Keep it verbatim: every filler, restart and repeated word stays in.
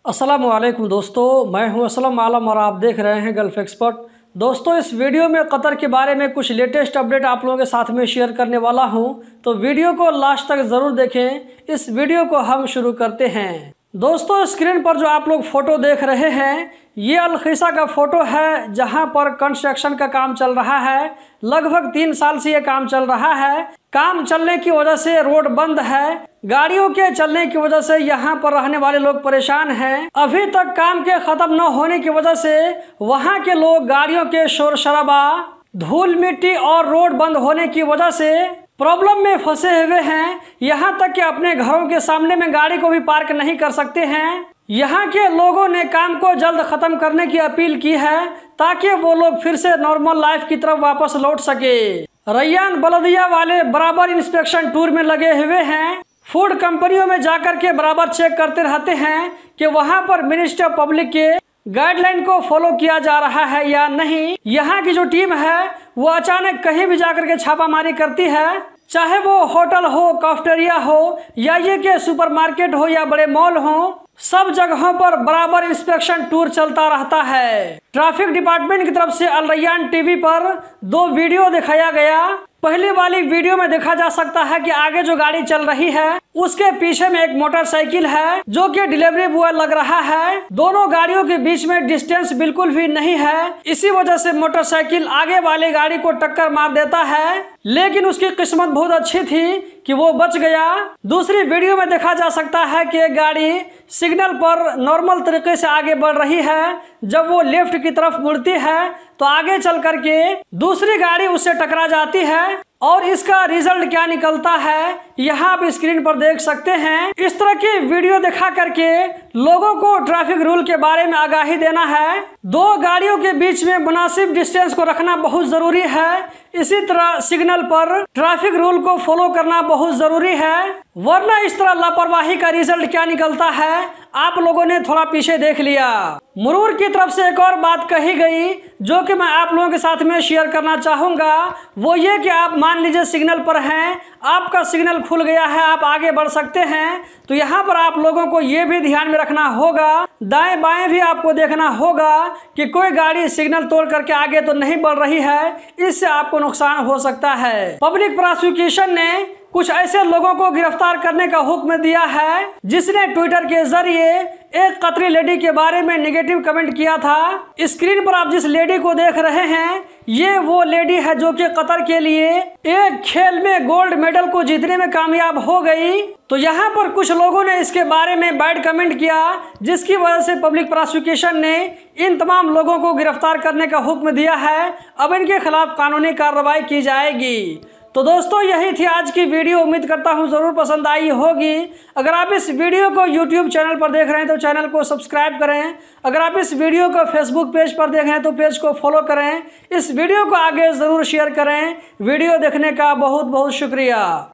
अस्सलामु अलैकुम दोस्तों, मैं हूं असलम आलम और आप देख रहे हैं गल्फ एक्सपर्ट। दोस्तों, इस वीडियो में कतर के बारे में कुछ लेटेस्ट अपडेट आप लोगों के साथ में शेयर करने वाला हूं, तो वीडियो को लास्ट तक ज़रूर देखें। इस वीडियो को हम शुरू करते हैं। दोस्तों, स्क्रीन पर जो आप लोग फोटो देख रहे हैं, ये अलखीसा का फोटो है जहां पर कंस्ट्रक्शन का काम चल रहा है। लगभग तीन साल से ये काम चल रहा है। काम चलने की वजह से रोड बंद है। गाड़ियों के चलने की वजह से यहाँ पर रहने वाले लोग परेशान हैं। अभी तक काम के खत्म न होने की वजह से वहाँ के लोग गाड़ियों के शोर शराबा, धूल मिट्टी और रोड बंद होने की वजह से प्रॉब्लम में फंसे हुए हैं। यहाँ तक कि अपने घरों के सामने में गाड़ी को भी पार्क नहीं कर सकते हैं। यहाँ के लोगों ने काम को जल्द खत्म करने की अपील की है ताकि वो लोग फिर से नॉर्मल लाइफ की तरफ वापस लौट सके। रैयान बलदिया वाले बराबर इंस्पेक्शन टूर में लगे हुए हैं। फूड कंपनियों में जाकर के बराबर चेक करते रहते हैं कि वहाँ पर मिनिस्टर पब्लिक के गाइडलाइन को फॉलो किया जा रहा है या नहीं। यहाँ की जो टीम है वो अचानक कहीं भी जाकर के छापामारी करती है, चाहे वो होटल हो, कैफेटेरिया हो या ये के सुपरमार्केट हो या बड़े मॉल हो, सब जगहों पर बराबर इंस्पेक्शन टूर चलता रहता है। ट्रैफिक डिपार्टमेंट की तरफ से अल रैयान टीवी पर दो वीडियो दिखाया गया। पहले वाली वीडियो में देखा जा सकता है कि आगे जो गाड़ी चल रही है उसके पीछे में एक मोटरसाइकिल है जो कि डिलीवरी बॉय लग रहा है। दोनों गाड़ियों के बीच में डिस्टेंस बिल्कुल भी नहीं है। इसी वजह से मोटरसाइकिल आगे वाली गाड़ी को टक्कर मार देता है, लेकिन उसकी किस्मत बहुत अच्छी थी कि वो बच गया। दूसरी वीडियो में देखा जा सकता है कि एक गाड़ी सिग्नल पर नॉर्मल तरीके से आगे बढ़ रही है। जब वो लेफ्ट की तरफ मुड़ती है तो आगे चल करके दूसरी गाड़ी उससे टकरा जाती है और इसका रिजल्ट क्या निकलता है यहाँ आप स्क्रीन पर देख सकते हैं। इस तरह की वीडियो दिखा करके लोगों को ट्रैफिक रूल के बारे में आगाही देना है। दो गाड़ियों के बीच में मुनासिब डिस्टेंस को रखना बहुत जरूरी है। इसी तरह सिग्नल पर ट्रैफिक रूल को फॉलो करना बहुत जरूरी है, वरना इस तरह लापरवाही का रिजल्ट क्या निकलता है आप लोगों ने थोड़ा पीछे देख लिया। मुरूर की तरफ से एक और बात कही गई जो कि मैं आप लोगों के साथ में शेयर करना चाहूंगा, वो ये कि आप मान लीजिए सिग्नल पर हैं, आपका सिग्नल खुल गया है, आप आगे बढ़ सकते हैं, तो यहाँ पर आप लोगों को ये भी ध्यान में रखना होगा, दाएं बाएं भी आपको देखना होगा कि कोई गाड़ी सिग्नल तोड़ करके आगे तो नहीं बढ़ रही है, इससे आपको नुकसान हो सकता है। पब्लिक प्रोसिक्यूशन ने कुछ ऐसे लोगों को गिरफ्तार करने का हुक्म दिया है जिसने ट्विटर के जरिए एक कतरी लेडी के बारे में नेगेटिव कमेंट किया था। स्क्रीन पर आप जिस लेडी को देख रहे हैं, ये वो लेडी है जो कि कतर के लिए एक खेल में गोल्ड मेडल को जीतने में कामयाब हो गई। तो यहाँ पर कुछ लोगों ने इसके बारे में बैड कमेंट किया, जिसकी वजह से पब्लिक प्रोसिक्यूशन ने इन तमाम लोगों को गिरफ्तार करने का हुक्म दिया है। अब इनके खिलाफ कानूनी कार्रवाई की जाएगी। तो दोस्तों, यही थी आज की वीडियो। उम्मीद करता हूँ ज़रूर पसंद आई होगी। अगर आप इस वीडियो को यूट्यूब चैनल पर देख रहे हैं तो चैनल को सब्सक्राइब करें। अगर आप इस वीडियो को फेसबुक पेज पर देख रहे हैं तो पेज को फॉलो करें। इस वीडियो को आगे ज़रूर शेयर करें। वीडियो देखने का बहुत बहुत शुक्रिया।